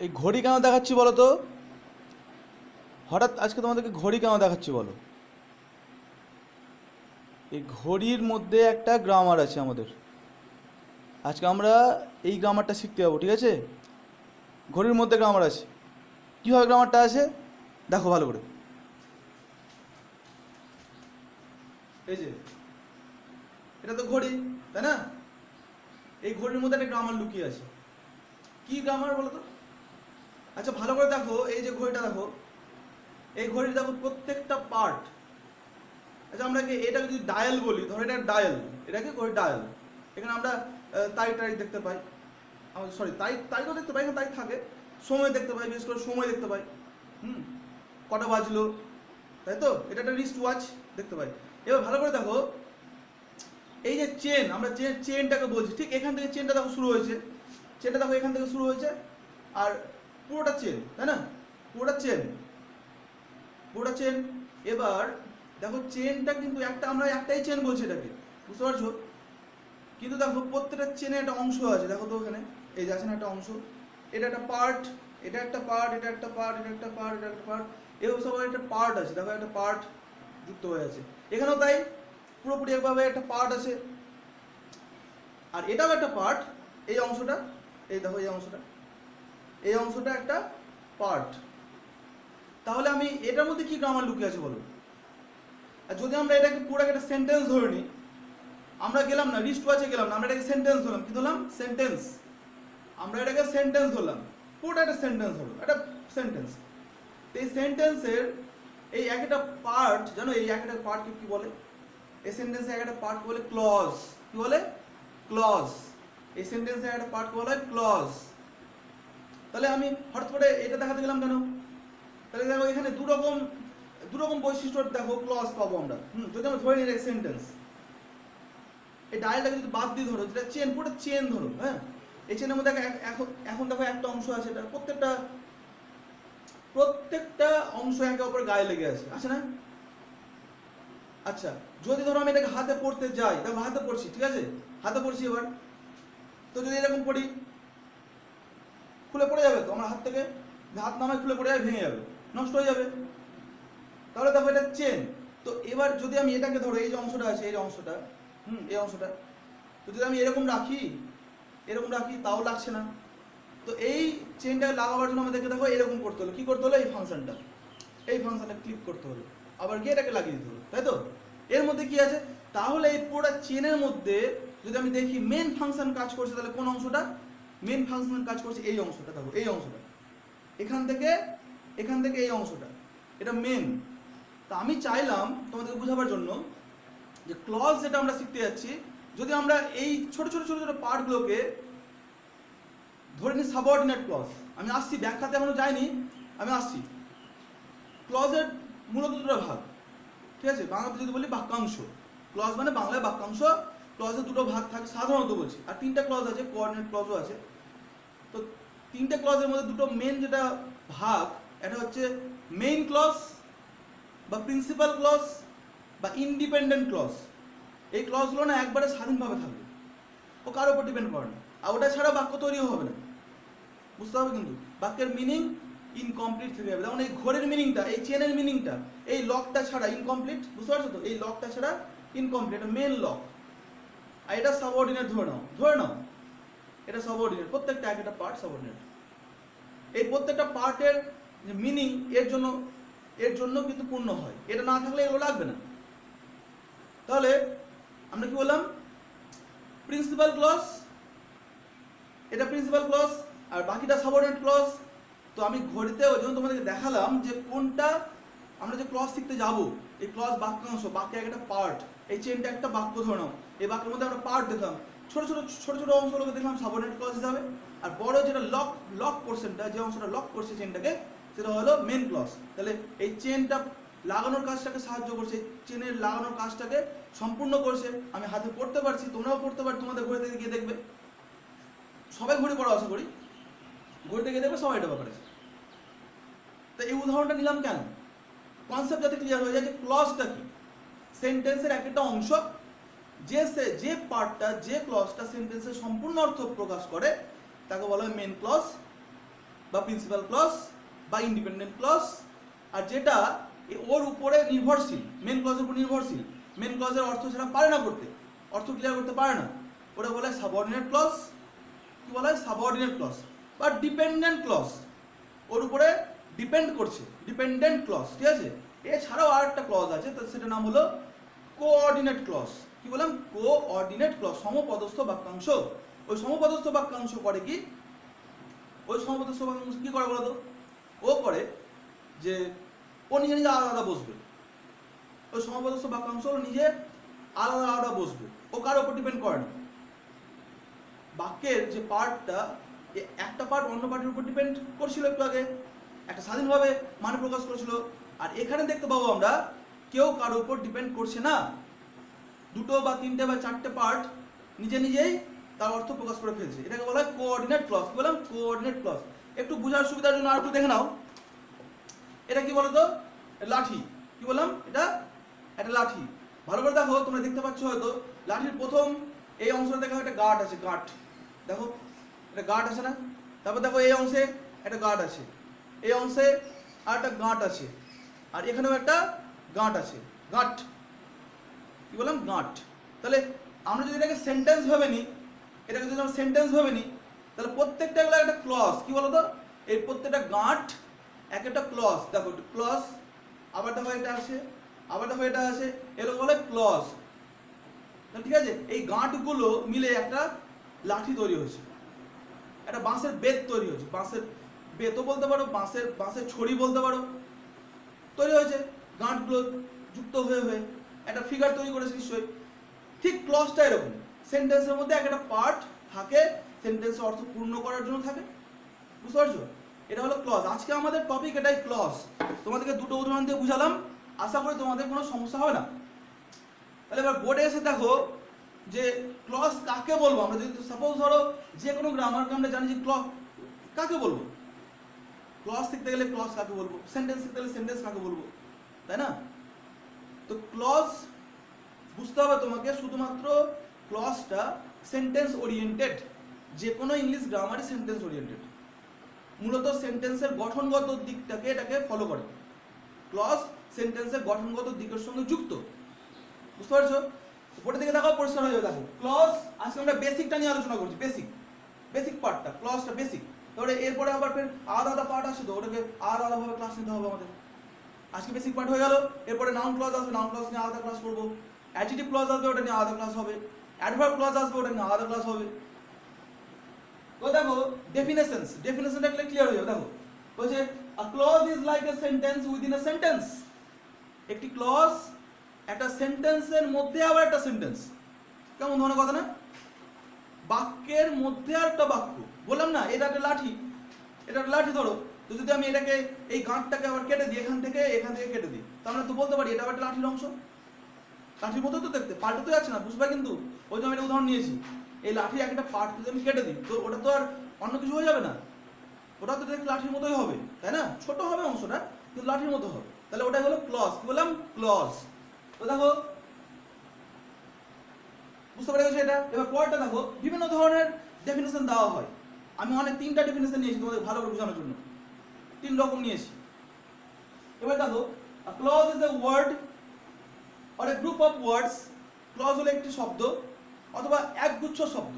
এই ঘড়ি কেন দেখাচ্ছি বলো তো? হঠাৎ আজকে তোমাদেরকে ঘড়ি কেন দেখাচ্ছি বলো? এই ঘড়ির মধ্যে একটা গ্রামার আছে আমাদের। আজকে আমরা এই গ্রামারটা শিখতে যাবো, ঠিক আছে? ঘড়ির মধ্যে গ্রামার আছে। কীভাবে গ্রামারটা আছে দেখো ভালো করে। এই যে এটা তো ঘড়ি, তাই না? এই ঘড়ির মধ্যে একটা গ্রামার লুকিয়ে আছে। কি গ্রামার বলো তো? আচ্ছা ভালো করে দেখো, এই যে ঘড়িটা দেখো, এই ঘড়ির দেখো প্রত্যেকটা পার্ট। আচ্ছা আমরা কি এটাকে যদি ডায়াল বলি, ধরো এটা ডায়াল, এটাকে ঘড়ি ডায়াল। এখানে আমরা তারিখ টারিখ দেখতে পাই, সরি তারিখও দেখতে পাই, এখানে তারিখ থাকে। সময় দেখতে পাই, বিশেষ করে সময় দেখতে পাই। কটা বাজলো, তাই তো? এটা একটা রিস্ট ওয়াচ দেখতে পাই। এবার ভালো করে দেখো, এই যে চেন, আমরা চেনটাকে বলছি, ঠিক এখান থেকে চেনটা দেখো শুরু হয়েছে। চেনটা দেখো এখান থেকে শুরু হয়েছে, আর পুরোটা চেন, তাই না? পুরোটা চেন, পুরোটা চেন। এবার দেখো চেনটা কিন্তু একটা, আমরা একটাই চেন বলছি এটাকে, বুঝতে পারছো? কিন্তু দেখো প্রত্যেকটা চেনে একটা অংশ আছে, দেখো তো ওখানে এই যে আছে না একটা অংশ, এটা একটা পার্ট, এটা একটা পার্ট, এটা একটা পার্ট, এটা একটা পার্ট, এটা একটা পার্ট, এও সবার একটা পার্ট আছে, দেখো একটা পার্ট যুক্ত হয়ে আছে। এখানেও তাই, পুরোপুরি একভাবে একটা পার্ট আছে। আর এটাও একটা পার্ট, এই অংশটা, এই দেখো এই অংশটা, এই অংশটা একটা পার্ট। তাহলে আমি এটার মধ্যে কি গ্রামার লুকিয়ে আছে বলো? আর যদি আমরা এটাকে পুরো একটা সেন্টেন্স ধরে নিই, আমরা গেলাম না রিস্ট ওয়াচে গেলাম না, আমরা এটাকে সেন্টেন্স ধরলাম। কি ধরলাম? সেন্টেন্স। আমরা এটাকে সেন্টেন্স ধরলাম, পুরোটা একটা সেন্টেন্স হলো, একটা সেন্টেন্স। এই সেন্টেন্সের এই একটা পার্ট, জানো এই একটা পার্টকে কি বলে? এই সেন্টেন্সের একটা পার্ট বলে ক্লজ। কি বলে? ক্লজ। এই সেন্টেন্সের একটা পার্ট বলে ক্লজ। তাহলে আমি হঠাৎ করে এটা দেখাতে গেলাম কেন? তাহলে দেখো এখানে দু রকম বৈশিষ্ট্য দেখো ক্লজ পাবো আমরা। যদি আমরা ধরে নিই সেন্টেন্স, এই ডায়ালটাকে যদি বাদ দিয়ে ধরো, যেটা চেন, পুরো চেন ধরো, হ্যাঁ, এই চেনের মধ্যে এখন দেখো একটা অংশ আছে, এটা প্রত্যেকটা অংশ একে অপরের গায়ে লেগে আছে, আছে না? আচ্ছা যদি ধরো আমি এটাকে হাতে পড়তে যাই, দেখো হাতে পড়ছি, ঠিক আছে, হাতে পড়ছি। এবার তো যদি এরকম পড়ি, খুলে পড়ে যাবে তো আমার হাত থেকে, হাত নামায় খুলে পড়ে যাবে, ভেঙে যাবে, নষ্ট হয়ে যাবে। তাহলে দেখো এটা চেন। তো এবার যদি আমি এটাকে ধরো, এই যে অংশটা আছে, এই অংশটা, এই অংশটা, তো যদি আমি এরকম রাখি, তাও লাগছে না। তো এই চেনটাকে লাগাবার জন্য আমাদেরকে দেখো এরকম করতে হলো। কি করতে হলো? এই ফাংশনটা ক্লিক করতে হলো, আবার গিয়ে এটাকে লাগিয়ে দিতে হলো, তাই তো? এর মধ্যে কি আছে? তাহলে এই পুরো চেনের মধ্যে যদি আমি দেখি মেন ফাংশন কাজ করছে, তাহলে কোন অংশটা মেন ফাংশন কাজ করছে? এই অংশটা, দেখো এই অংশটা, এখান থেকে এই অংশটা, এটা মেন। তা আমি চাইলাম তোমাদের বোঝাবার জন্য যে ক্লজ যেটা আমরা শিখতে যাচ্ছি, যদি আমরা এই ছোট ছোট পার্টগুলোকে ধরে নিই সাবঅর্ডিনেট ক্লজ। আমি আসছি, ব্যাখ্যাতে এখনো যাইনি, আমি আসছি। ক্লজের মূলত দুটো ভাগ, ঠিক আছে? বাংলাতে যদি বলি বাক্যাংশ, ক্লজ মানে বাংলায় বাক্যাংশ। ক্লজের দুটো ভাগ থাকে সাধারণত বলছি, আর তিনটা ক্লজ আছে, কোঅর্ডিনেট ক্লজও আছে। তো তিনটে ক্লজের মধ্যে দুটো মেন যেটা ভাগ, এটা হচ্ছে মেইন ক্লজ বা প্রিন্সিপাল ক্লজ বা ইন্ডিপেন্ডেন্ট ক্লজ। এই ক্লজগুলো না একবারে স্বাধীনভাবে থাকবে, ও কারোর উপর ডিপেন্ড করে না, আর ওটা ছাড়া বাক্য তৈরিও হবে না, বুঝতে হবে। কিন্তু বাক্যের মিনিং ইনকমপ্লিট থেকে যাবে। যেমন এই ঘোরের মিনিংটা, এই চেনের মিনিংটা, এই লকটা ছাড়া ইনকমপ্লিট, বুঝতে পারছো তো? এই লকটা ছাড়া ইনকমপ্লিট, এটা মেন লক। আর এটা সাবঅর্ডিনেট ধরে নাও এটা সাবঅর্ডিনেট, প্রত্যেকটা একটা পার্ট সাবঅর্ডিনেট। এই প্রত্যেকটা পার্টের মিনিং এর জন্য কিন্তু পূর্ণ হয়, এটা না থাকলে এগুলো লাগবে না। তাহলে আমরা কি বললাম? প্রিন্সিপাল ক্লজ, এটা প্রিন্সিপাল ক্লজ, আর বাকিটা সাবঅর্ডিনেট ক্লজ। তো আমি ঘড়িতে ওই জন্য তোমাদেরকে দেখালাম যে কোনটা আমরা যে ক্লজ শিখতে যাব, এই ক্লজ বাক্যাংশ, বাক্যের একটা পার্ট। এই চেনটা একটা বাক্য ধরে নাও, এই বাক্যের মধ্যে আমরা পার্ট দেখলাম, ছোট ছোট অংশগুলোকে দেখলাম সাবঅর্ডিনেট ক্লজ হিসাবে। আর বড় যেটা লক পোর্শনটা, যে অংশটা লক করছে চেনটাকে, সেটা হলো মেন ক্লজ। তাহলে এই চেনটা লাগানোর কাজটাকে সাহায্য করছে, চেনের লাগানোর কাজটাকে সম্পূর্ণ করছে। আমি হাতে পড়তে পারছি, তোমরাও পড়তে পারো, তোমাদের ঘড়িতে গিয়ে দেখবে, সবাই ঘড়ি পড়া আশা করি, ঘড়িতে গিয়ে দেখবে সবাই এটা ব্যাপারে। তো এই উদাহরণটা নিলাম কেন? কনসেপ্ট যাতে ক্লিয়ার হয়ে যায় যে ক্লজটা কি। সেন্টেন্সের একটা অংশ, যে পার্টটা, যে ক্লজটা সেন্টেন্সের সম্পূর্ণ অর্থ প্রকাশ করে, তাকে বলা হয় মেন ক্লজ। বা প্রিন্সিপাল ক্লজ বা ইন্ডিপেন্ডেন্ট ক্লজ, আর যেটা ওর উপরে নির্ভরশীল, মেন ক্লজের উপর নির্ভরশীল, মেন ক্লজের অর্থ সেটা পারে না করতে, অর্থ ক্লিয়ার করতে পারে না, ওটা বলা হয় সাবঅর্ডিনেট ক্লজ। কি বলা হয়? সাবঅর্ডিনেট ক্লজ বা ডিপেন্ডেন্ট ক্লজ, ওর উপরে ডিপেন্ড করছে, ডিপেন্ডেন্ট ক্লজ, ঠিক আছে। এছাড়াও আর একটা ক্লজ আছে, তো সেটার নাম হলো কোঅর্ডিনেট ক্লজ। কি বললাম? কোঅর্ডিনেট ক্লজ, সমপদস্থ বাক্যাংশ। ওই সমপদস্থ বাক্যাংশ করে কি? ওই সমপদস্থ বাক্যাংশ কি করে বলতো? ও করে যে ও নিজে নিজে আলাদা আলাদা বসবে, ওই সমপদস্থ বাক্যাংশ নিজে আলাদা আলাদা বসবে, ও কার উপর ডিপেন্ড করে না। বাক্যের যে পার্টটা, একটা পার্ট অন্য পার্টের উপর ডিপেন্ড করছিল একটু আগে, একটা স্বাধীনভাবে মানে প্রকাশ করেছিল, আর এখানে দেখতে পাবো আমরা কেউ কারোর উপর ডিপেন্ড করছে না, দুটো বা তিনটে বা চারটে পার্ট নিজে নিজেই তার অর্থ প্রকাশ করে ফেলছে। এটাকে বলা হয় কোঅর্ডিনেট ক্লজ। কি বললাম? Coordinate clause. একটু বোঝার সুবিধার জন্য আর একটু দেখে নাও, এটা কি বলতো? লাঠি। কি বললাম? এটা একটা লাঠি। ভালো করে দেখো, তোমরা দেখতে পাচ্ছ হয়তো লাঠির প্রথম এই অংশটা দেখো একটা গাঁট আছে, গাঁট দেখো, একটা গাঁট আছে না? তারপর দেখো এই অংশে একটা গাঁট আছে, এই অংশে আর একটা গাঁট আছে, আর এখানেও একটা গাঁট আছে, গাঁট। কি বললাম? গাঁট। তাহলে আমরা যদি এটাকে সেন্টেন্স ভাবে নিই, এটাকে যদি আমরা সেন্টেন্স ভাবে নিই, তাহলে প্রত্যেকটা এগুলো একটা ক্লজ। কি বলতো? এই প্রত্যেকটা গাঁট এক একটা ক্লজ। দেখো ক্লজ, আবার দেখো এটা আছে, আবার দেখো এটা আছে, এগুলো বলে ক্লজ। ঠিক আছে, এই গাঁটগুলো মিলে একটা লাঠি তৈরি হয়েছে, একটা বাঁশের বেত তৈরি হয়েছে, বাঁশের বেতও বলতে পারো, বাঁশের ছড়ি বলতে পারো, তৈরি হয়েছে গাঁটগুলো যুক্ত হয়ে হয়ে একটা ফিগার তৈরি করেছে নিশ্চয়ই। ঠিক ক্লজটা এরকম, সেন্টেন্সের মধ্যে একটা পার্ট থাকে, সেন্টেন্সের অর্থ পূর্ণ করার জন্য থাকে। বুঝতে পারছো? এটা হলো ক্লজ। আজকে আমাদের টপিক এটাই, ক্লজ। তোমাদেরকে দুটো উদাহরণ দিয়ে বুঝালাম, আশা করি তোমাদের কোনো সমস্যা হবে না। তাহলে এবার বোর্ডে এসে দেখো যে ক্লজ কাকে বলবো। আমরা যদি সাপোজ ধরো যে কোনো গ্রামারকে আমরা জানি যে ক্লজ কাকে বলবো, ক্লজ শিখতে গেলে ক্লজ কাকে বলবো, সেন্টেন্স শিখতে গেলে সেন্টেন্স কাকে বলবো, তাই না? তো ক্লজ বুঝতে হবে তোমাকে, শুধুমাত্র ক্লজটা সেন্টেন্স ওরিয়েন্টেড, যে কোনো ইংলিশ গ্রামারই সেন্টেন্স ওরিয়েন্টেড, মূলত সেন্টেন্সের গঠনগত দিকটাকে এটাকে ফলো করে। ক্লজ সেন্টেন্সের গঠনগত দিকের সঙ্গে যুক্ত। বুঝতে পারছো? উপরের দিকে দেখো, পরিষ্কার হয়ে যাবে। দেখো ক্লজ, আজকে আমরা বেসিকটা নিয়ে আলোচনা করছি, বেসিক পার্টটা, ক্লজটা বেসিক। তাহলে এরপরে আবার ফের আলাদা আলাদা পার্ট আসে, তো ওটাকে আলাদাভাবে ক্লাস নিতে হবে আমাদের। আজকে বেসিক পার্ট হয়ে গেল, এরপরে নাউন ক্লজ আসবে, নাউন ক্লজ নিয়ে আলাদা ক্লাস করবো। অ্যাডজেক্টিভ ক্লজ আসবে, ওটা নিয়ে আলাদা ক্লাস হবে। অ্যাডভার্ব ক্লজ আসবে, ওটা নিয়ে আলাদা ক্লাস হবে। তো দেখো ডেফিনেশনটা ক্লিয়ার হয়ে যাবে। দেখো বলছে a clause is like a sentence within a sentence। একটি ক্লজ একটা সেন্টেন্সের মধ্যে আবার একটা সেন্টেন্স। কেমন ধরনের কথা না? বাক্যের মধ্যে আর একটা বাক্য। বললাম না এটা একটা লাঠি, এটা একটা লাঠি ধরো, তো যদি আমি এটাকে এই গাঁটটাকে আবার কেটে দিই, এখান থেকে কেটে দিই, তাহলে তো বলতে পারি এটা একটা লাঠির অংশ। লাঠির মতো তো দেখতে, পাল্টে তো যাচ্ছে না, বুঝবা? কিন্তু ওই যে আমি একটা উদাহরণ নিয়েছি, এই লাঠির একটা পার্ট যদি আমি কেটে দিই, তো ওটা তো আর অন্য কিছু হয়ে যাবে না, ওটা তো দেখতে লাঠির মতোই হবে, তাই না? ছোট হবে অংশটা, কিন্তু লাঠির মতো হবে। তাহলে ওটাই হলো ক্লজ। কি বললাম? ক্লজ। তো দেখো বুঝতে পেরে গেছো এটা। এবার পরেরটা দেখো, বিভিন্ন ধরনের ডেফিনেশন দেওয়া হয়। আমি তিনটা ডেফিনেশন নিয়েছি তোমাদের ভালো করে বোঝানোর জন্য, 3 রকম নিয়েছি। এবার দেখো, a clause is a word or a group of words। Clause হলো একটি শব্দ অথবা একগুচ্ছ শব্দ,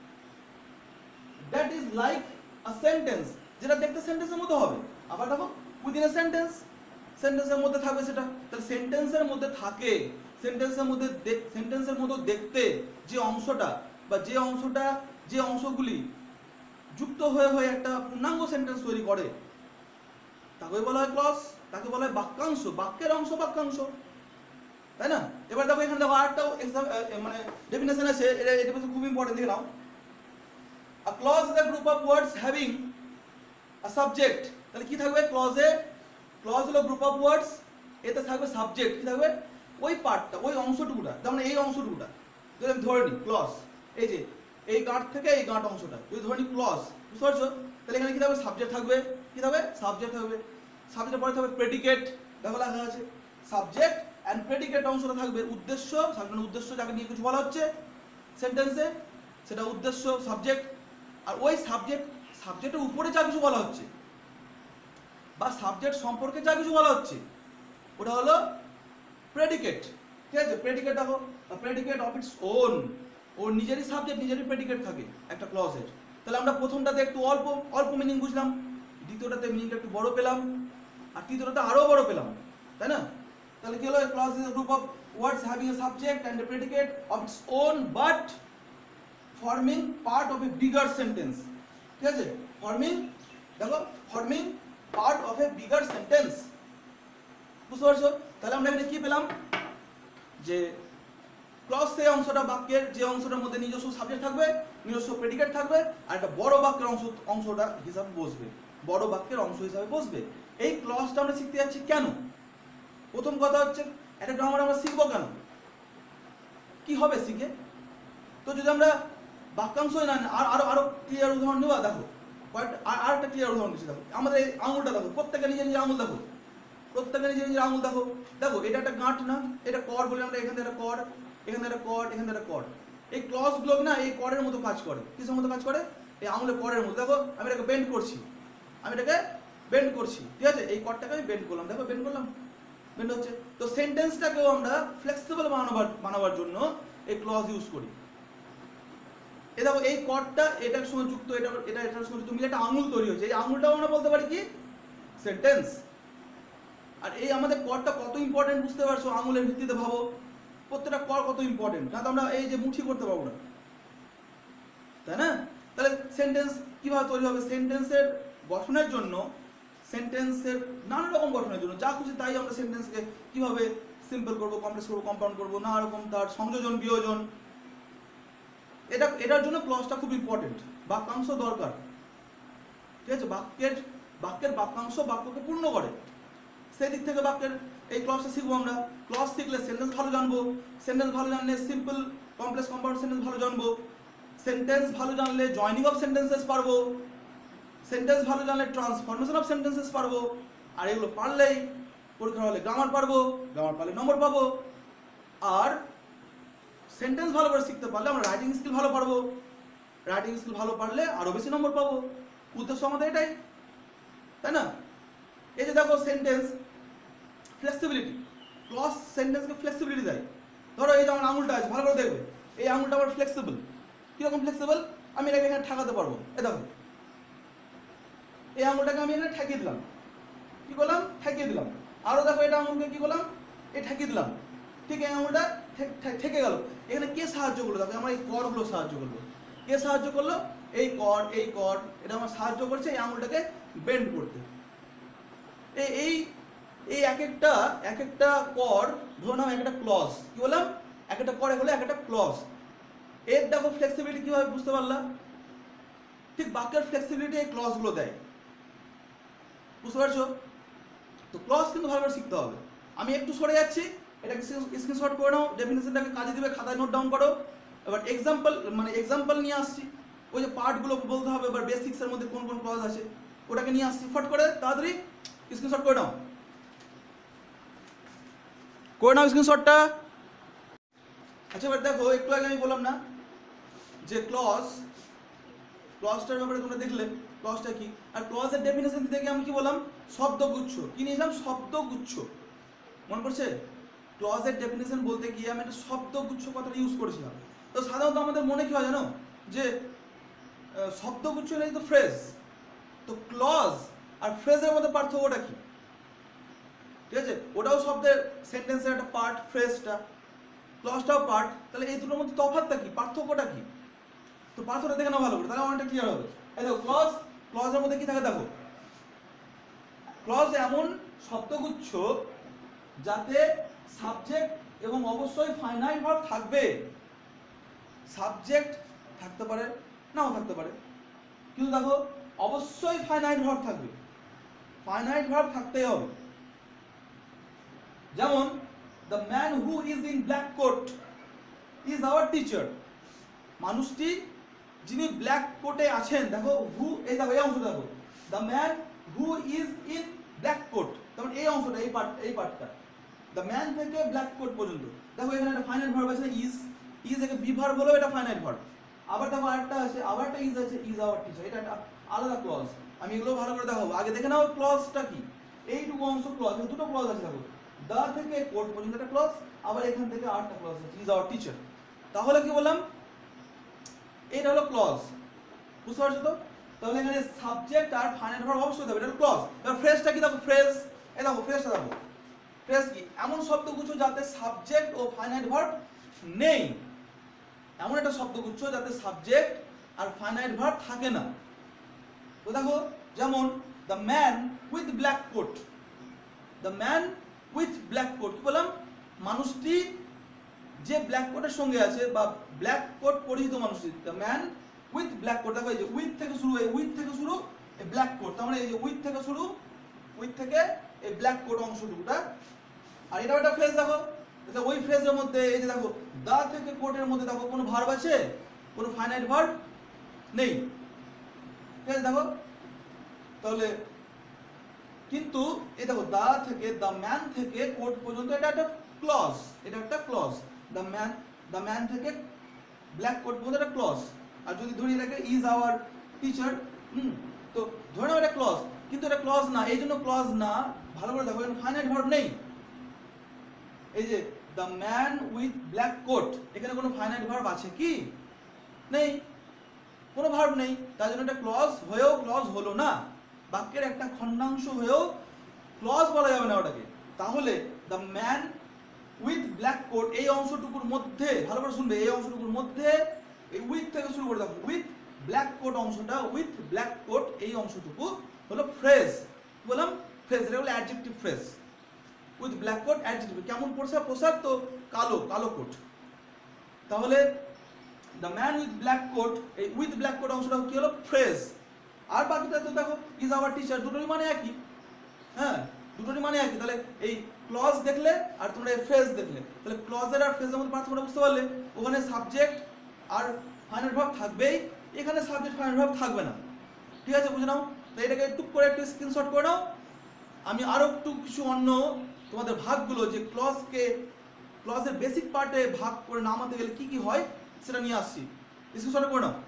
that is like a sentence, যেটা দেখতে সেন্টেন্সের মতো হবে। আবার দেখো within a sentence, সেন্টেন্সের মধ্যে থাকবে সেটা। তাহলে সেন্টেন্সের মধ্যে থাকে, সেন্টেন্সের মতো দেখতে যে অংশটা বা যে অংশগুলি যুক্ত হয়ে হয়ে একটা পূর্ণাঙ্গ সেন্টেন্স তৈরি করে, তাকে বলা হয় ক্লজ, তাকে বলা হয় বাক্যাংশ, বাক্যের অংশ, বাক্যাংশ, তাই না? এবার দেখো এখানে দেখো আরেকটা মানে ডেফিনেশন আছে, এটা খুব ইম্পর্টেন্ট, দেখে নাও। A clause is a group of words having a subject। তাহলে কি থাকবে ক্লজে? ক্লজ হলো গ্রুপ অফ ওয়ার্ডস, এতে থাকবে সাবজেক্ট। কি থাকবে? ওই পার্টটা, ওই অংশটুকুটা, যেমন এই অংশটুকুটা যদি আমি ধরে নিই ক্লজ, এই যে এই গাঁট থেকে এই গাঁট অংশটা যদি ধরে নিই ক্লজ, বুঝতে পারছো? তাহলে এখানে কি থাকবে? সাবজেক্ট থাকবে। কি থাকবে? সাবজেক্ট থাকবে। সাবজেক্টের পরে থাকবে প্রেডিকেট, দেখো লেখা আছে সাবজেক্ট অ্যান্ড প্রেডিকেট অংশটা থাকবে উদ্দেশ্য, সাবজেক্টের উদ্দেশ্য, যাকে নিয়ে কিছু বলা হচ্ছে সেন্টেন্সে, সেটা উদ্দেশ্য, সাবজেক্ট। আর ওই সাবজেক্টের উপরে যা কিছু বলা হচ্ছে বা সাবজেক্ট সম্পর্কে যা কিছু বলা হচ্ছে ওটা হলো প্রেডিকেট। ঠিক আছে, প্রেডিকেট দেখো, প্রেডিকেট অফ ইটস ওন, ওর নিজেরই সাবজেক্ট নিজেরই প্রেডিকেট থাকে একটা ক্লজের। তাহলে আমরা প্রথমটাতে একটু অল্প অল্প মিনিং বুঝলাম, দ্বিতীয়টাতে মিনিংটা একটু বড় পেলাম, আর তৃতীয়টাতে আরও বড় পেলাম, তাই না? তাহলে কি হলো, clause is a group of words having a subject and a predicate of its own but forming part of a bigger sentence. ঠিক আছে, ফর্মিং, দেখো forming part of a bigger sentence, বুঝতে পারছো? তাহলে আমরা এখানে কি পেলাম, যে ক্লজ সেই অংশটা বাক্যের যে অংশটার মধ্যে নিজস্ব সাবজেক্ট থাকবে, নিজস্ব প্রেডিকেট থাকবে, আর একটা বড় বাক্যের অংশটা হিসাবে বসবে, বড় বাক্যের অংশ হিসাবে বসবে। এই ক্লজটা আমরা শিখতে যাচ্ছি কেন? প্রথম কথা হচ্ছে একটা গ্রামার আমরা শিখবো কেন, কি হবে শিখে? তো যদি আমরা বাক্যাংশই না, আরো ক্লিয়ার উদাহরণ নেওয়া, দেখো আর একটা ক্লিয়ার উদাহরণ দিচ্ছি। দেখো আমাদের এই আঙুলটা দেখো, প্রত্যেকে নিজের নিজের আঙুল দেখো, প্রত্যেকে নিজের নিজের আঙুল দেখো। দেখো এটা একটা গাঁট না, এটা কর বলে আমরা, এখান থেকে একটা কর, এখান থেকে একটা কর, এখান থেকে একটা কর। এই ক্লজগুলো না এই করের মতো কাজ করে। কিসের মতো কাজ করে? এই আঙুলের করের মতো। দেখো আমি এটাকে বেন্ড করছি, আমি এটাকে বেন্ড করছি, ঠিক আছে, এই করটাকে আমি বেন্ড করলাম, দেখো বেন্ড করলাম, বেন্ড হচ্ছে। তো সেন্টেন্সটাকেও আমরা ফ্লেক্সিবল বানাবার জন্য এই ক্লজ ইউজ করি। এই দেখো এই কর্ডটা এটার সঙ্গে যুক্ত, এটার সঙ্গে যুক্ত মিলে একটা আঙুল তৈরি হয়েছে। এই আঙুলটাও আমরা বলতে পারি কি সেন্টেন্স। আর এই আমাদের কর্ডটা কত ইম্পর্টেন্ট বুঝতে পারছো? আঙুলের ভিত্তিতে ভাবো প্রত্যেকটা কর কত ইম্পর্টেন্ট, না তো আমরা এই যে মুঠি করতে পারবো না, তাই না? তাহলে সেন্টেন্স কিভাবে তৈরি হবে? সেন্টেন্সের গঠনের জন্য, সেন্টেন্সের নানা রকম গঠনের জন্য যা খুশি তাই আমরা সেন্টেন্সকে কিভাবে সিম্পল করবো, কমপ্লেক্স করবো, কম্পাউন্ড করবো, নানা রকম তার সংযোজন বিয়োজন, এটার জন্য ক্লজটা খুব ইম্পর্টেন্ট। বাক্যাংশ দরকার, ঠিক আছে, বাক্যের বাক্যাংশ বাক্যকে পূর্ণ করে। সেই দিক থেকে বাক্যের এই ক্লজটা শিখবো আমরা। ক্লজ শিখলে সেন্টেন্স ভালো জানবো, সেন্টেন্স ভালো জানলে সিম্পল কমপ্লেক্স কম্পাউন্ড সেন্টেন্স ভালো জানবো, সেন্টেন্স ভালো জানলে জয়নিং অফ সেন্টেন্সেস পারবো, সেন্টেন্স ভালো জানলে ট্রান্সফরমেশন অফ সেন্টেন্সেস পারবো, আর এগুলো পারলেই পরীক্ষা হলে গ্রামার পারবো, গ্রামার পারলে নম্বর পাবো। আর সেন্টেন্স ভালো করে শিখতে পারলে আমরা রাইটিং স্কিল ভালো পারবো, রাইটিং স্কিল ভালো পারলে আরো বেশি নম্বর পাবো। উদ্দেশ্য আমাদের এটাই, তাই না? এই যে দেখো সেন্টেন্স ফ্লেক্সিবিলিটি, ক্লজ সেন্টেন্সকে ফ্লেক্সিবিলিটি দেয়। ধরো এই যে আমার আঙুলটা আছে, ভালো করে দেখবে, এই আঙুলটা আমার ফ্লেক্সিবল। কিরকম ফ্লেক্সিবল? আমি এটাকে এখানে ঠাকাতে পারবো। এই দেখো এই আঙুলটাকে আমি এখানে ঠেকিয়ে দিলাম, কি করলাম? ঠেকিয়ে দিলাম। আরো দেখো এটা আঙুলকে কি করলাম? এই ঠেকিয়ে দিলাম, ঠিক এই আঙুলটা ঠেকে গেল। এখানে কে সাহায্য করলো? দেখো আমার এই করগুলো সাহায্য করলো। কে সাহায্য করলো? এই কর এটা আমার সাহায্য করছে এই আঙুলটাকে বেন্ড করতে। এই এই এক একটা কর ধরো নাও একটা ক্লজ, কি বললাম? এক একটা করে হলো এক একটা ক্লজ। এর দেখো ফ্লেক্সিবিলিটি কিভাবে বুঝতে পারলাম? ঠিক বাক্যের ফ্লেক্সিবিলিটি এই ক্লজগুলো দেয়, বুঝতে পারছো? তো ক্লজ কিন্তু ভালোভাবে শিখতে হবে। আমি একটু সরে যাচ্ছি, এটাকে স্ক্রিনশট করে নাও, ডেফিনিশনটাকে কাজে দিবে, খাতায় নোট ডাউন করো। এবার এক্সাম্পল নিয়ে আসছি, ওই যে পার্টগুলো বলতে হবে, এবার বেসিক্সের মধ্যে কোন কোন ক্লজ আছে ওটাকে নিয়ে আসছি। ফট করে তাড়াতাড়ি স্ক্রিনশট করে নাও, স্ক্রিনশটটা। আচ্ছা এবার দেখো, একটু আগে আমি বললাম না যে ক্লজটার ব্যাপারে তোমরা দেখলে ক্লজটা কি, আর ক্লজের ডেফিনেশন দিতে গিয়ে আমি কি বললাম? শব্দগুচ্ছ। কি নিয়েছিলাম? শব্দগুচ্ছ। মনে পড়ছে? ক্লজের ডেফিনেশন বলতে গিয়ে আমি একটা শব্দগুচ্ছ কথাটা ইউজ করেছিলাম। তো সাধারণত আমাদের মনে কি হয় জানো, যে শব্দগুচ্ছ নেই তো ফ্রেজ। তো ক্লজ আর ফ্রেজের মধ্যে পার্থক্যটা কি? ঠিক আছে, ওটাও শব্দের সেন্টেন্সের একটা পার্ট, ফ্রেজটা, ক্লজটাও পার্ট। তাহলে এই দুটোর মধ্যে তফাৎটা কি, পার্থক্যটা কি? তো পার্থক্যটা দেখে নাও ভালো করে, তাহলে অনেকটা ক্লিয়ার হবে। এই দেখো ক্লজের মধ্যে কি থাকে দেখো, ক্লজ এমন শব্দগুচ্ছ যাতে সাবজেক্ট এবং অবশ্যই ফাইনাইট ভার্ব থাকবে। সাবজেক্ট থাকতে পারে, নাও থাকতে পারে, কিন্তু দেখো অবশ্যই ফাইনাইট ভার্ব থাকবে, ফাইনাইট ভার্ব থাকতেই হবে। যেমন the man who is in black coat is our teacher. মানুষটি যিনি ব্ল্যাক কোটে আছেন, দেখো হু, এই দেখো এই অংশটা দেখো, the man who is in black coat, তখন এই অংশটা, এই পার্টটা দ্য ম্যান থেকে ব্ল্যাক কোট পর্যন্ত। দেখো এখানে একটা ফাইনাইট ভার্ব আছে ইজ একে বি ভার্ব হলো, এটা ফাইনাইট ভার্ব। আবার দেখো আরেকটা আছে, আবার একটা ইজ আছে, ইজ আওয়ার টিচার, এটা একটা আলাদা ক্লজ। আমি এগুলো ভালো করে দেখাবো। আগে দেখে নাও ক্লজটা কি। এইটুকু অংশ ক্লজ, দুটো ক্লজ আছে দেখো, দা থেকে কোড পর্যন্ত একটা ক্লজ, আবার এখান থেকে আরেকটা ক্লজ আছে, ইজ আওয়ার টিচার। তাহলে কি বললাম, এটা হলো ক্লজ, বুঝতে পারছো তো? তাহলে এখানে সাবজেক্ট আর ফাইনাইট ভার্ব অবশ্যই দেবে, এটা হলো ক্লজ। এবার ফ্রেজটা কি দেখো, ফ্রেজ, এই দেখো ফ্রেজটা দেখো, ফ্রেজ কি, এমন শব্দগুচ্ছ যাতে সাবজেক্ট ও ফাইনাইট ভার্ব নেই, এমন একটা শব্দগুচ্ছ যাতে সাবজেক্ট আর ফাইনাইট ভার্ব থাকে না। তো দেখো যেমন the man with black coat, the man with black coat, কি বললাম, মানুষটি যে ব্ল্যাক কোটের সঙ্গে আছে বা ব্ল্যাক কোট পরিহিত মানুষটি, the man with black coat. দেখো এই যে উইথ থেকে শুরু, এই উইথ থেকে শুরু এই ব্ল্যাক কোট, তার মানে এই যে উইথ থেকে শুরু, উইথ থেকে এই ব্ল্যাক কোট অংশটুকুটা। আর এটা একটা ফ্রেজ দেখো, এটা ওই ফ্রেজের মধ্যে এই যে দেখো দা থেকে কোটের মধ্যে দেখো কোনো ভার্ব আছে, কোনো ফাইনাইট ভার্ব নেই, ঠিক আছে দেখো। তাহলে কিন্তু এই দেখো দা থেকে, দ্য ম্যান থেকে কোট পর্যন্ত এটা একটা ক্লজ, এটা একটা ক্লজ। দ্য ম্যান থেকে ব্ল্যাক কোট পর্যন্ত একটা ক্লজ। আর যদি ধরি এটাকে ইজ আওয়ার টিচার, তো ধরে নাও এটা ক্লজ, কিন্তু এটা ক্লজ না, এই জন্য ক্লজ না, ভালো করে দেখো এখানে ফাইনাইট ভার্ব নেই। এই যে the man with black coat, এখানে কোনো ফাইনাইট ভার্ব আছে কি, নেই, কোনো ভার্ব নেই, তার জন্য এটা ক্লজ হয়েও ক্লজ হলো না, বাক্যের একটা খণ্ডাংশ হয়েও ক্লজ বলা যাবে না ওটাকে। তাহলে the man with black coat এই অংশটুকুর মধ্যে, ভালো করে শুনবে, এই অংশটুকুর মধ্যে এই উইথ থেকে শুরু করে দেখো, উইথ ব্ল্যাক কোট অংশটা, উইথ ব্ল্যাক কোট এই অংশটুকু হলো ফ্রেজ, বললাম ফ্রেজ, এটা হলো adjective phrase. With black coat adjective, কেমন পোশাক, পোশাক তো কালো, কালো কোট। তাহলে the man with black coat, এই উইথ ব্ল্যাক কোট অংশটা কি হলো, ফ্রেজ। আর বাকিটা তো দেখো ইজ আওয়ার টিচার, দুটোরই মানে একই, হ্যাঁ দুটোরই মানে একই। তাহলে এই ক্লজ দেখলে আর তোমরা এই ফ্রেজ দেখলে, তাহলে ক্লজের আর ফ্রেজের মধ্যে পার্থক্যটা বুঝতে পারলে। ওখানে সাবজেক্ট আর ফাইনাইট ভার্ব থাকবেই, এখানে সাবজেক্ট ফাইনাইট ভার্ব থাকবে না, ঠিক আছে, বুঝে নাও। তো এটাকে একটু করে একটু স্ক্রিনশট করে নাও। আমি আরো একটু কিছু অন্য তোমাদের ভাগগুলো, যে ক্লজকে, ক্লজের বেসিক পার্টে ভাগ করে নামাতে গেলে কি কি হয় সেটা নিয়ে আসছি, স্ক্রিনশট করে নাও।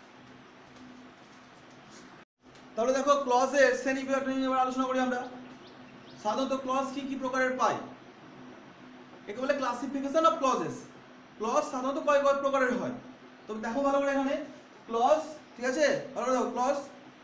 তাহলে দেখো ক্লজের শ্রেণী বিভাগটা নিয়ে এবার আলোচনা করি আমরা। সাধারণত ক্লজ কি কি প্রকারের পাই, একে বলে ক্লাসিফিকেশন অফ ক্লজেস। ক্লজ সাধারণত কয় কয় প্রকারের হয়, তো দেখো ভালো করে এখানে ক্লজ, ঠিক আছে, ভালো করে দেখো ক্লজ।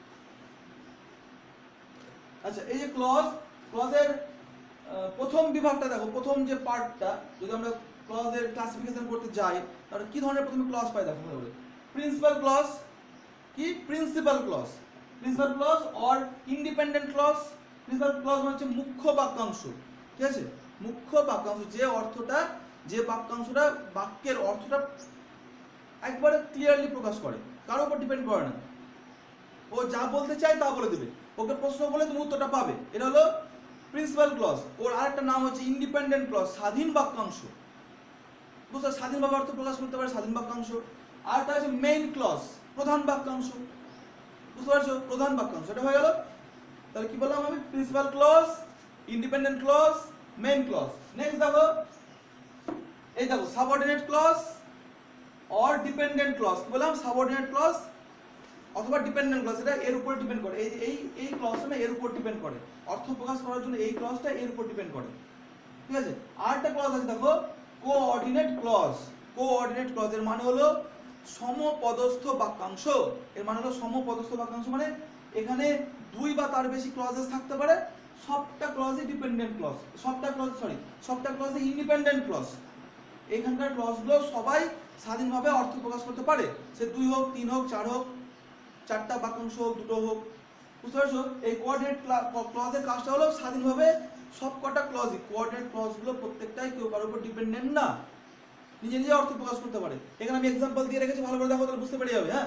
আচ্ছা এই যে ক্লজ, ক্লজের প্রথম বিভাগটা দেখো, প্রথম যে পার্টটা, যদি আমরা ক্লজের ক্লাসিফিকেশন করতে যাই তাহলে কি ধরনের প্রথমে ক্লজ পাই দেখো ভালো করে। প্রিন্সিপাল ক্লজ, কি principal clause, principal clause or independent clause. Principal clause মানে হচ্ছে মুখ্য বাক্যাংশ, ঠিক আছে, মুখ্য বাক্যাংশ, যে অর্থটা, যে বাক্যাংশটা বাক্যের অর্থটা একবারে ক্লিয়ারলি প্রকাশ করে, কারোর উপর ডিপেন্ড করে না, ও যা বলতে চায় তা বলে দেবে, ওকে প্রশ্ন বলে তুমি উত্তরটা পাবে, এটা হলো প্রিন্সিপাল ক্লজ। ওর আরেকটা নাম হচ্ছে ইন্ডিপেন্ডেন্ট ক্লজ, স্বাধীন বাক্যাংশ, বুঝতে, স্বাধীনভাবে অর্থ প্রকাশ করতে পারে, স্বাধীন বাক্যাংশ। আরেকটা হচ্ছে মেইন ক্লজ, প্রধান বাক্যাংশ, বুঝতে পারছো, প্রধান বাক্যাংশ, এটা হয়ে গেল। তাহলে কি বললাম আমি, principal clause, independent clause, main clause. Next দেখো, এই দেখো subordinate clause or dependent clause. কি বললাম, সাবঅর্ডিনেট ক্লজ অথবা ডিপেন্ডেন্ট ক্লজ, এটা এর উপর ডিপেন্ড করে, এই এই এই ক্লজটা না এর উপর ডিপেন্ড করে, অর্থ প্রকাশ করার জন্য এই ক্লজটা এর উপর ডিপেন্ড করে, ঠিক আছে। আরেকটা ক্লজ আছে দেখো, কোঅর্ডিনেট ক্লজ। কোঅর্ডিনেট ক্লজ এর মানে হলো সমপদস্থ বাক্যাংশ, এর মানে হলো সমপদস্থ বাক্যাংশ, মানে এখানে দুই বা তার বেশি ক্লজেস থাকতে পারে, সবটা ক্লজই ডিপেন্ডেন্ট ক্লজ, সবটা ক্লজই ইন্ডিপেন্ডেন্ট ক্লজ। এখানকার ক্লজগুলো সবাই স্বাধীনভাবে অর্থ প্রকাশ করতে পারে, সে 2 হোক, 3 হোক, 4 হোক, 4টা বাক্যাংশ হোক, 2টো হোক, বুঝতে পারছো। এই কোঅর্ডিনেট ক্লজের কাজটা হলো স্বাধীনভাবে সবকটা ক্লজই, কোঅর্ডিনেট ক্লজগুলো প্রত্যেকটাই কেউ কারোর উপর ডিপেন্ডেন্ট না, নিজে নিজে অর্থ প্রকাশ করতে পারে। এখানে আমি এক্সাম্পল দিয়ে রেখেছি, ভালো করে দেখো তাহলে বুঝতে পেরে যাবে। হ্যাঁ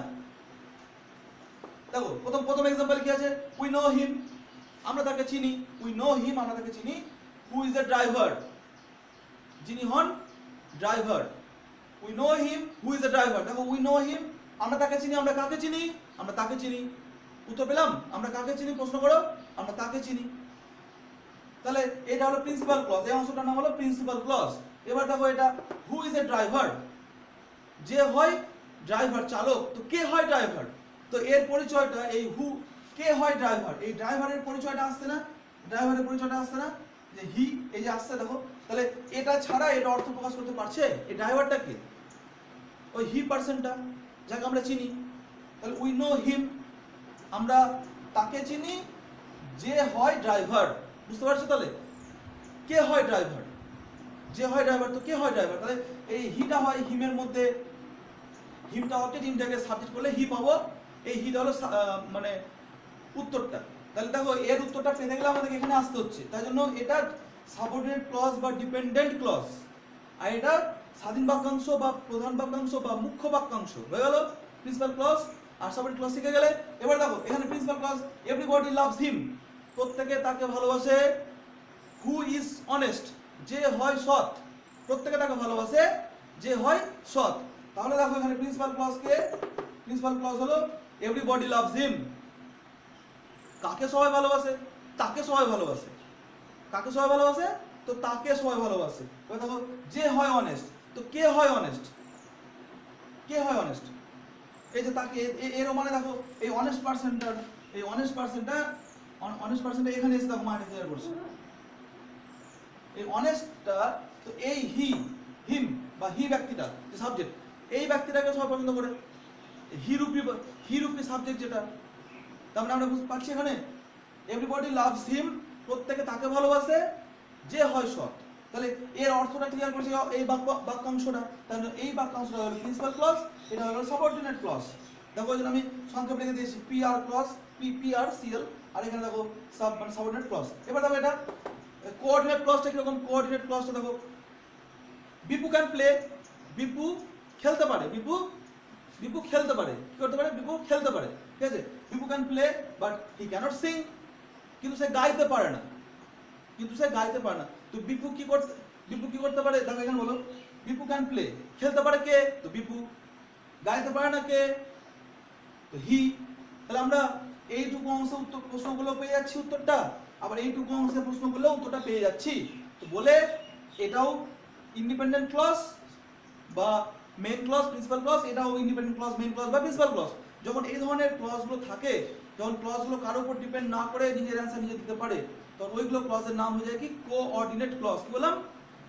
দেখো প্রথম এক্সাম্পল কি আছে, উই নো হিম, আমরা তাকে চিনি, উই নো হিম, আমরা তাকে চিনি। হু ইজ এ ড্রাইভার, যিনি হন driver, we know him, who is a driver. দেখো উই নো হিম, আমরা তাকে চিনি, আমরা কাকে চিনি, আমরা তাকে চিনি, উত্তর পেলাম, আমরা কাকে চিনি, প্রশ্ন করো, আমরা তাকে চিনি। তাহলে এটা হলো প্রিন্সিপাল ক্লজ, এই অংশটার নাম হলো প্রিন্সিপাল ক্লজ। এবার দেখো এটা হু ইজ এ ড্রাইভার, যে হয় ড্রাইভার, চালক, তো কে হয় ড্রাইভার, তো এর পরিচয়টা এই হু কে হয় ড্রাইভার, এই ড্রাইভারের পরিচয়টা আসছে না, ড্রাইভারের পরিচয়টা আসছে না, যে হি, এই যে আসছে দেখো, তাহলে এটা ছাড়া এটা অর্থ প্রকাশ করতে পারছে এই ড্রাইভারটা কে, ওই হি পার্সনটা যাকে আমরা চিনি। তাহলে উই নো হিম, আমরা তাকে চিনি যে হয় ড্রাইভার। বুঝতে পারছো? তাহলে কে হয় ড্রাইভার, যে হয় ড্রাইভার, তো কে হয় ড্রাইভার, তাহলে এই হিটা হয় হিমের মধ্যে, হিমটা অবজেক্ট, হিমটাকে সাবজেক্ট করলে হি পাবো, এই হিটা হলো মানে উত্তরটা। তাহলে দেখো এর উত্তরটা পেতে গেলে আমাদের এখানে আসতে হচ্ছে, তাই জন্য এটা সাবঅর্ডিনেট ক্লজ বা ডিপেন্ডেন্ট ক্লজ, আর এটা স্বাধীন বাক্যাংশ বা প্রধান বাক্যাংশ বা মুখ্য বাক্যাংশ হয়ে গেল প্রিন্সিপাল ক্লজ আর সাবঅর্ডিনেট ক্লজ শিখে গেলে। এবার দেখো এখানে principal clause, everybody loves him, প্রত্যেকে তাকে ভালোবাসে, হু ইজ অনেস্ট, যে হয় সৎ, প্রত্যেকে তাকে ভালোবাসে যে হয় সৎ। তাহলে দেখো এখানে প্রিন্সিপাল ক্লজকে, প্রিন্সিপাল ক্লজ হলো এভরিবডি লাভস হিম, কাকে সবাই ভালোবাসে, তাকে সবাই ভালোবাসে, কাকে সবাই ভালোবাসে, তো তাকে সবাই ভালোবাসে। এবার দেখো যে হয় অনেস্ট, তো কে হয় অনেস্ট, কে হয় অনেস্ট, এই যে তাকে, এরও মানে দেখো এই অনেস্ট পার্সনটা, এই অনেস্ট পার্সনটা, অনেস্ট পার্সনটা এখানে এসে দেখো মানে ক্লিয়ার করছে এই অনেস্টটা, তো এই হি, হিম বা হি ব্যক্তিটা যে সাবজেক্ট, এই ব্যক্তিটাকে সবাই পছন্দ করে, হি রূপী সাবজেক্ট যেটা, তার মানে আমরা বুঝতে পারছি এখানে এভরিবডি লাভস হিম, প্রত্যেকে তাকে ভালোবাসে যে হয় সৎ। তাহলে এর অর্থটা ক্লিয়ার করছি এই বাক্যাংশটা, তাহলে এই বাক্যাংশটা হলো প্রিন্সিপাল ক্লজ, এটা হলো সাবঅর্ডিনেট ক্লজ। দেখো এই জন্য আমি সংক্ষেপে লিখে দিয়েছি P R clause, P R CL, আর এখানে দেখো সাব মানে সাবঅর্ডিনেট ক্লজ। এবার দেখো এটা কোঅর্ডিনেট ক্লজটা কিরকম, কোঅর্ডিনেট ক্লজটা দেখো বিপু ক্যান প্লে, বিপু খেলতে পারে, বিপু খেলতে পারে, কি করতে পারে, বিপু খেলতে পারে, ঠিক আছে, Bipu can play but he can't sing, কিন্তু সে গাইতে পারে না, কিন্তু সে গাইতে পারে না। তো বিপু কি করতে পারে, দেখো এখানে বলো বিপু ক্যান প্লে, খেলতে পারে কে, তো বিপু, গাইতে পারে না কে, তো হি। তাহলে আমরা এইটুকু অংশে উত্তর প্রশ্নগুলো পেয়ে যাচ্ছি উত্তরটা, আবার এইটুকু অংশে প্রশ্নগুলো উত্তরটা পেয়ে যাচ্ছি। তো বলে এটাও ইন্ডিপেন্ডেন্ট ক্লজ বা মেইন ক্লজ, প্রিন্সিপাল ক্লজ, এটাও ইন্ডিপেন্ডেন্ট ক্লজ, মেইন ক্লজ বা প্রিন্সিপাল ক্লজ। যখন এই ধরনের ক্লজগুলো থাকে, যখন ক্লজগুলো কারোর উপর ডিপেন্ড না করে নিজের অ্যান্সার নিজে দিতে পারে, তখন ওইগুলো ক্লজের নাম হয়ে যায় কি, কোঅর্ডিনেট ক্লজ। কি বললাম,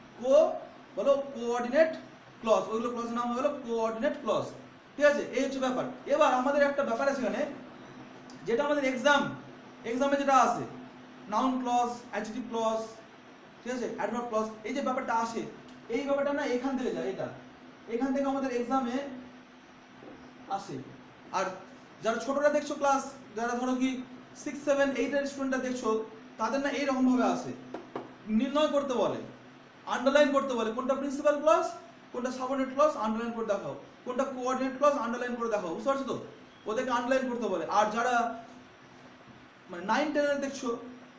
কোঅর্ডিনেট ক্লজ, ওইগুলো ক্লজের নাম হলো কোঅর্ডিনেট ক্লজ। ঠিক আছে, এই হচ্ছে ব্যাপার। এবার আমাদের একটা ব্যাপার আছে এখানে, যেটা আমাদের এক্সামে যেটা আসে, নাউন ক্লজ, অ্যাডজেক্টিভ ক্লজ, ঠিক আছে, অ্যাডভার্ব ক্লজ, এই যে ব্যাপারটা আসে, এই ব্যাপারটা না এখান থেকে যায়, এটা এখান থেকে আমাদের এক্সামে আসে। আর যারা ছোটরা দেখছো ক্লাস, যারা ধরো কি 6, 7, 8 এর স্টুডেন্টরা দেখছো, তাদের না এইরকম ভাবে আসে, নির্ণয় করতে বলে, আন্ডারলাইন করতে বলে, কোনটা প্রিন্সিপাল ক্লজ, কোনটা সাবঅর্ডিনেট ক্লজ, আন্ডারলাইন করে দেখাও, কোনটা কোঅর্ডিনেট ক্লজ, আন্ডারলাইন করে দেখাও। বুঝতে পারছো তো, ওদেরকে আন্ডারলাইন করতে বলে। আর যারা মানে 9, 10 এর দেখছো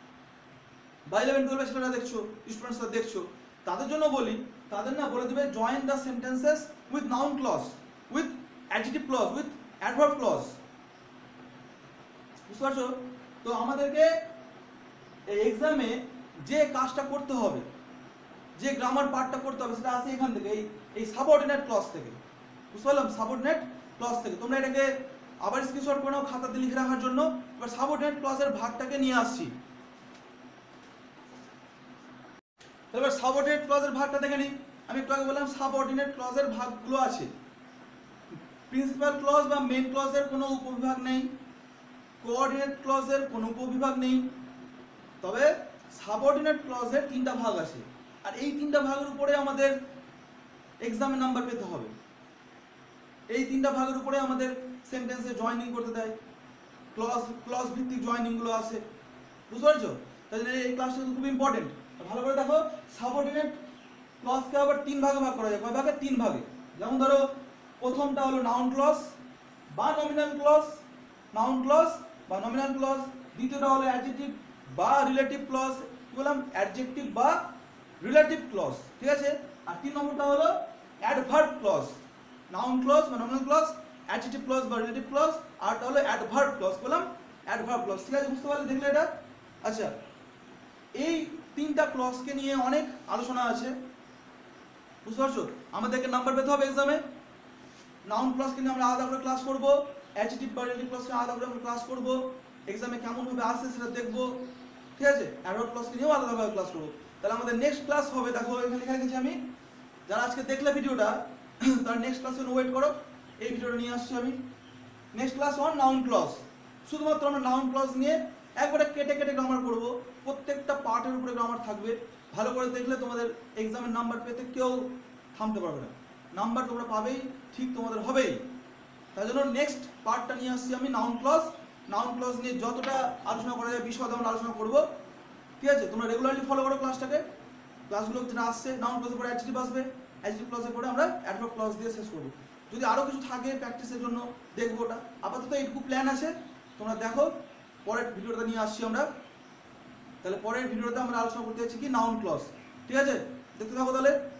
বা 11, 12 এর সেটা দেখছো, স্টুডেন্টসরা দেখছো, তাদের জন্য বলি, তাদের না বলে দিবে join the sentences with noun clause, with adjective clause, with adverb clause. বুঝতে পারছো? তো আমাদেরকে এই এক্সামে যে কাজটা করতে হবে, যে গ্রামার পার্টটা করতে হবে, সেটা আসে এখান থেকে, এই সাবঅর্ডিনেট ক্লজ থেকে। বুঝতে পারলাম, সাবঅর্ডিনেট ক্লজ থেকে। তোমরা এটাকে আবার স্ক্রিনশট করে নাও খাতাতে লিখে রাখার জন্য। এবার সাবঅর্ডিনেট ক্লজের ভাগটাকে নিয়ে আসছি। এবার সাবঅর্ডিনেট ক্লজের ভাগটা দেখে নিই। আমি একটু আগে বললাম সাবঅর্ডিনেট ক্লজের ভাগগুলো আছে। প্রিন্সিপাল ক্লজ বা মেইন ক্লজের কোনো উপবিভাগ নেই, কোঅর্ডিনেট ক্লজের কোনো উপবিভাগ নেই, তবে সাবঅর্ডিনেট ক্লজের 3টা ভাগ আছে। আর এই 3টা ভাগের উপরে আমাদের এক্সামে নাম্বার পেতে হবে। এই 3টা ভাগের উপরে আমাদের সেন্টেন্সে জয়েনিং করতে দেয়, ক্লজ ভিত্তিক জয়েনিং গুলো আছে। বুঝতে পারছো? তাই জন্য এই ক্লাসটা খুব ইম্পর্টেন্ট। ভালো করে দেখো, সাবঅর্ডিনেট ক্লজকে আবার 3 ভাগে ভাগ করা যায়। কয় ভাগে? 3 ভাগে। যেমন ধরো প্রথমটা হলো নাউন ক্লজ বা নমিনাল ক্লজ, নাউন ক্লজ বা নমিনাল ক্লজ। দ্বিতীয়টা হলো অ্যাডজেক্টিভ বা রিলেটিভ ক্লজ, কি বললাম, অ্যাডজেক্টিভ বা রিলেটিভ ক্লজ, ঠিক আছে। আর 3 নম্বরটা হলো অ্যাডভার্ব ক্লজ, নাউন ক্লজ বা নমিনাল ক্লজ, অ্যাডজেক্টিভ ক্লজ বা রিলেটিভ ক্লজ, আরটা হলো অ্যাডভার্ব ক্লজ, বললাম অ্যাডভার্ব ক্লজ, ঠিক আছে। বুঝতে পারলে, দেখলে এটা? আচ্ছা, এই 3টা ক্লজকে নিয়ে অনেক আলোচনা আছে। বুঝতে পারছো? আমাদেরকে নাম্বার পেতে হবে এক্সামে। নাউন ক্লজকে নিয়ে আমরা আলাদা করে ক্লাস করব, অ্যাডজেক্টিভ বা রিলেটিভ ক্লজকে আলাদা করে আমরা ক্লাস করব, এক্সামে কেমনভাবে আসছে সেটা দেখবো, ঠিক আছে। অ্যাডভার্ব ক্লজকে নিয়েও আলাদাভাবে ক্লাস করবো। তাহলে আমাদের নেক্সট ক্লাস হবে, দেখো এখানে লিখে রেখেছি আমি, যারা আজকে দেখলে ভিডিওটা তারা নেক্সট ক্লাসে ওয়েট করো, এই ভিডিওটা নিয়ে আসছি আমি। Next class on noun clause, শুধুমাত্র আমরা নাউন ক্লজ নিয়ে একবারে কেটে কেটে গ্রামার করবো, প্রত্যেকটা পার্টের উপরে গ্রামার থাকবে। ভালো করে দেখলে তোমাদের এক্সামের নাম্বার পেতে কেউ থামতে পারবে না, নাম্বার তোমরা পাবেই, ঠিক তোমাদের হবেই। তাই জন্য নেক্সট পার্টটা নিয়ে আসছি আমি নাউন ক্লজ। নাউন ক্লজ নিয়ে যতটা আলোচনা করা যায় বিশদ আমরা আলোচনা করবো, ঠিক আছে। তোমরা রেগুলারলি ফলো করো ক্লাসটাকে, ক্লাসগুলো যেটা আসছে নাউন ক্লজের পরে অ্যাডজেক্টিভ আসবে, অ্যাডজেক্টিভ ক্লজের পরে আমরা অ্যাডভার্ব ক্লজ দিয়ে শেষ করবো। যদি আরও কিছু থাকে প্র্যাকটিসের জন্য দেখবো ওটা, আপাতত এইটুকু প্ল্যান আছে, তোমরা দেখো। পরের ভিডিওটা নিয়ে আসছি আমরা, তাহলে পরের ভিডিওতে আমরা আলোচনা করতে যাচ্ছি কি নাউন ক্লজ, ঠিক আছে। দেখতে থাকো তাহলে।